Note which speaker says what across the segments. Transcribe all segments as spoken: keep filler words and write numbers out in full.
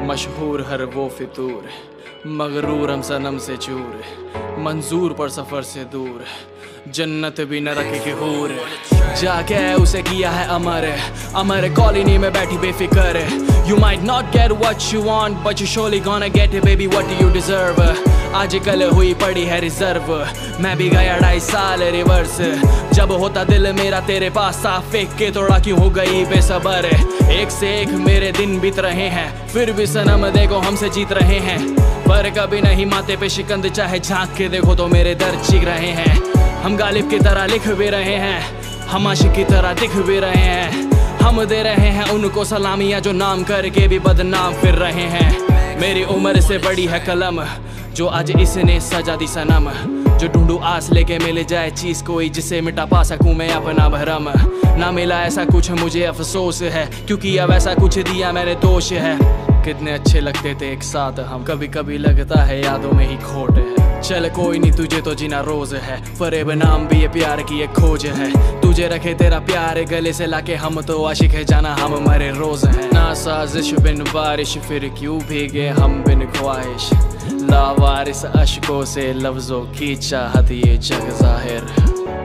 Speaker 1: मशहूर हर वो फितूर, मगरूर हम सनम से चूर, मंजूर पर सफर से दूर, जन्नत भी नरक की हूर। जाके उसे किया है अमर, अमर कॉलोनी में बैठी बेफिक्र। You might not get what you want, but you surely gonna get it, baby, what do you deserve? आजकल हुई पड़ी है रिजर्व, मैं भी गया ढाई साल रिवर्स। जब होता दिल मेरा तेरे पास, साफ फेंक के थोड़ा क्यों हो गई बेसबर। एक से एक मेरे दिन बीत रहे हैं, फिर भी सनम देखो हमसे जीत रहे हैं। पर कभी नहीं माथे पे शिकंद, चाहे झांक के देखो तो मेरे दर्द चीख रहे हैं। हम गालिब की तरह लिख भी रहे हैं, हम आशिक की तरह दिख भी रहे हैं। हम दे रहे हैं उनको सलामियां जो नाम करके भी बदनाम फिर रहे हैं। मेरी उम्र से बड़ी है कलम जो आज इसने सजा दी सनम, जो ढूंढू आस लेके मिल जाए चीज कोई जिसे मिटा पा सकूं मैं अपना भरम। ना मिला ऐसा कुछ मुझे अफसोस है, क्योंकि अब ऐसा कुछ दिया मैंने दोष है। कितने अच्छे लगते थे एक साथ हम, कभी कभी लगता है यादों में ही खोट है। चल कोई नहीं, तुझे तो जीना रोज है, फरेब नाम भी ये प्यार की एक खोज है। तुझे रखे तेरा प्यार गले से लाके, हम तो आशिक है जाना हम मरे रोज हैं। ना साजिश बिन बारिश, फिर क्यों भीगे हम बिन ख्वाहिश। लावारिस अशकों से लफ्जों की चाहत ये जग जाहिर।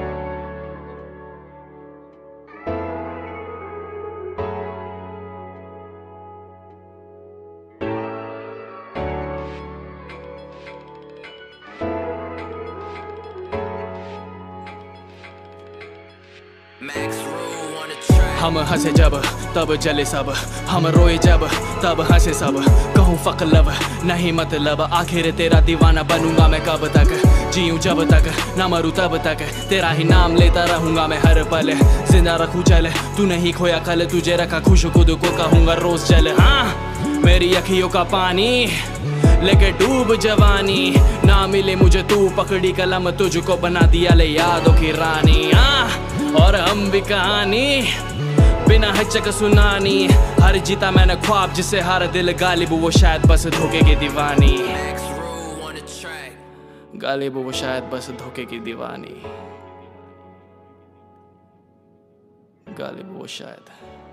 Speaker 1: हम हंसे जब तब जले सब, हम रोए जब तब हंसे सब। कहूँ फक लब नहीं मतलब, आखिर तेरा दीवाना बनूंगा मैं कब तक। जीऊँ जब तक ना मरूँ तब तक, तेरा ही नाम लेता रहूंगा मैं हर पल। जिंदा रखूँ चल तू नहीं खोया कल, तुझे रखा खुश खुद को कहूँगा रोज चल। हाँ मेरी अखियों का पानी लेके डूब जवानी, ना मिले मुझे तू पकड़ी कलम, तुझको बना दिया ले यादों की रानी। हाँ और हम भी कहानी बिना हिचक सुनानी, हर जीता मैंने ख्वाब जिसे हर दिल गालिब वो शायद बस धोखे की दीवानी। गालिब वो शायद बस धोखे की दीवानी, गालिब वो शायद।